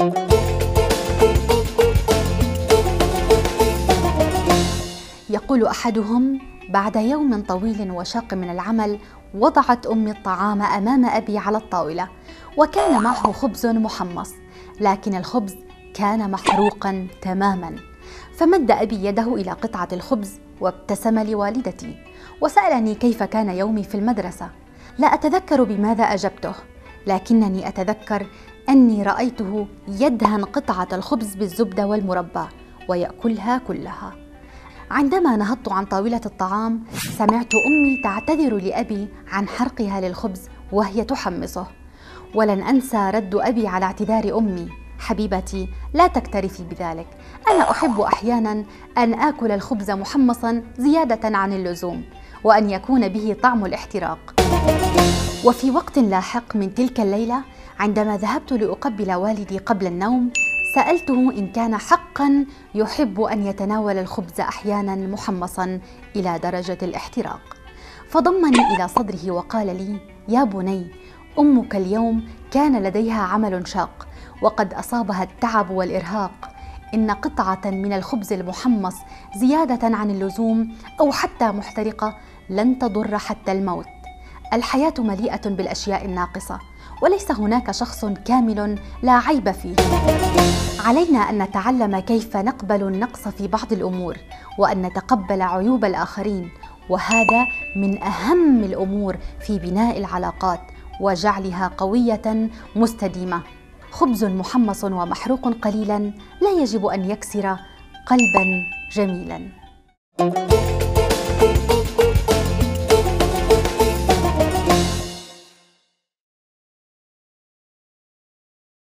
يقول أحدهم: بعد يوم طويل وشاق من العمل وضعت أمي الطعام أمام أبي على الطاولة، وكان معه خبز محمص، لكن الخبز كان محروقا تماما. فمد أبي يده إلى قطعة الخبز وابتسم لوالدتي وسألني كيف كان يومي في المدرسة. لا أتذكر بماذا أجبته، لكنني أتذكر أني رأيته يدهن قطعة الخبز بالزبدة والمربى ويأكلها كلها. عندما نهضت عن طاولة الطعام سمعت أمي تعتذر لأبي عن حرقها للخبز وهي تحمصه، ولن أنسى رد أبي على اعتذار أمي: حبيبتي، لا تكترثي بذلك، أنا أحب أحيانا أن آكل الخبز محمصا زيادة عن اللزوم وأن يكون به طعم الاحتراق. وفي وقت لاحق من تلك الليلة، عندما ذهبت لأقبل والدي قبل النوم، سألته إن كان حقا يحب أن يتناول الخبز أحيانا محمصا إلى درجة الاحتراق، فضمني إلى صدره وقال لي: يا بني، أمك اليوم كان لديها عمل شاق وقد أصابها التعب والإرهاق، إن قطعة من الخبز المحمص زيادة عن اللزوم أو حتى محترقة لن تضر حتى الموت. الحياة مليئة بالأشياء الناقصة، وليس هناك شخص كامل لا عيب فيه. علينا أن نتعلم كيف نقبل النقص في بعض الأمور وأن نتقبل عيوب الآخرين، وهذا من أهم الأمور في بناء العلاقات وجعلها قوية مستديمة. خبز محمص ومحروق قليلا لا يجب أن يكسر قلبا جميلا.